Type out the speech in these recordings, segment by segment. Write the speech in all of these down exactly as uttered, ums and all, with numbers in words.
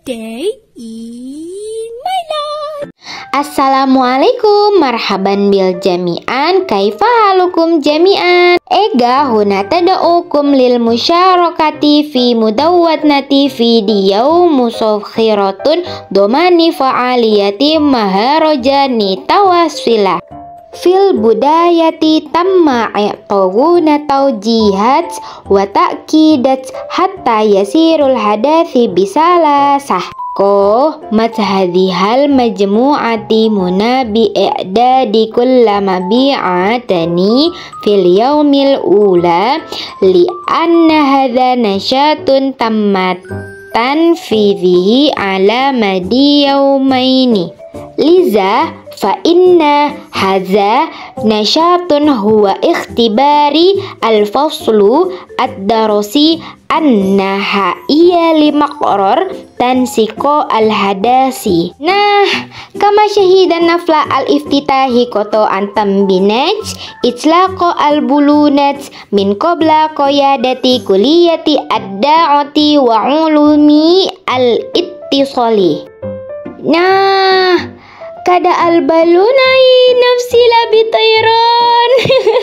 day in my life. Assalamualaikum, marhaban bil jami'an, kaifa halukum jami'an. Ega huna tada'ukum lil musyarakati fi mudawwadnati video musafkhiratun domani fa'aliyati maharajani tawaswilah. Fil budayati tamma iqawuna tawjihat wa ta'kidat hatta yasirul hadathi bisalasah. Ko mathadihal majmu'ati munabi i'dadi kulla mabi'atani fil yaumil ula li anna hadha nasyatun tammatan fihi ala madi yaumaini. Liza fa inna hadza nasyatun huwa ikhtibari al-faslu ad-darasi an-nahaiya li maqrar tansiko al-hadasi. Nah, kama syahidan nafla al-iftitahi koto antam binaj itlaqo al-bulunat min qabla qoyadati kuliyati ad-da'ati wa ulumi al-ittisali. Nah, kada al-balunai nafsi labi tayran.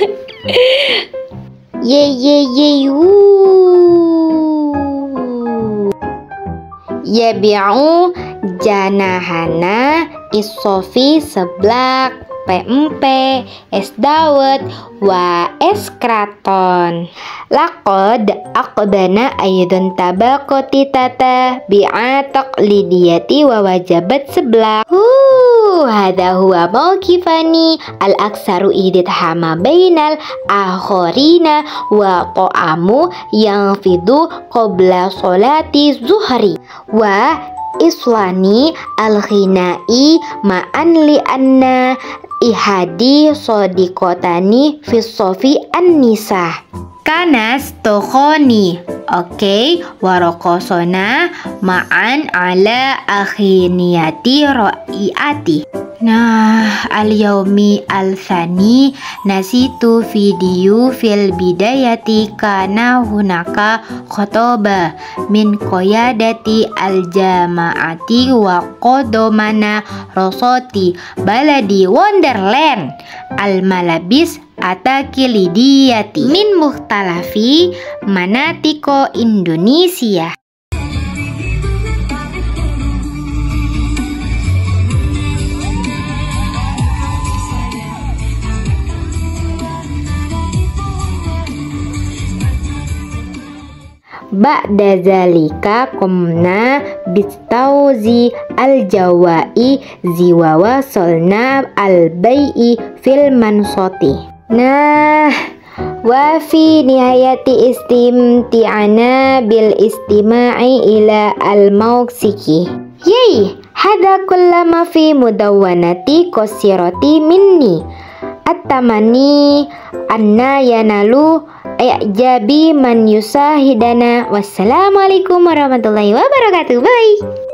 Ye ye ye wuu. Yabi'u janahana isofi seblak P M P, es dawet, wa es kraton. Laqad aqdana aydun tabaqoti tata bi'ataq lidiyati wa wajabat seblak. Huh, hadha huwa mawkifani al-aksaru idithama bainal akhorina wa ta'amu yang fidu qabla sholati zuhri wa islani al-ghinai ma'an li anna ihadi sodikotani fisofi an-nisa kanas tokhoni. Oke, warokosona ma'an ala akhiniyati ro'iati. Nah, al-yaumi al-thani nasitu video fil bidayati kana hunaka khotoba min qoyadati al-jama'ati wa qodomana rosoti baladi Wonderland al-malabis atakilidiyati min mukhtalafi manatiko Indonesia. Ba'da zalika komna bistauzi al-jawai ziwa wasolna al-bai'i fil mansoti. Nah, wa fi nihayati istimti'ana bil istima'i ila al-mauksiki. Yey, hada kullama fi mudawwanati qasirati minni at-tamani anna yanalu i'jabi man yusahidana. Wassalamualaikum warahmatullahi wabarakatuh. Bye.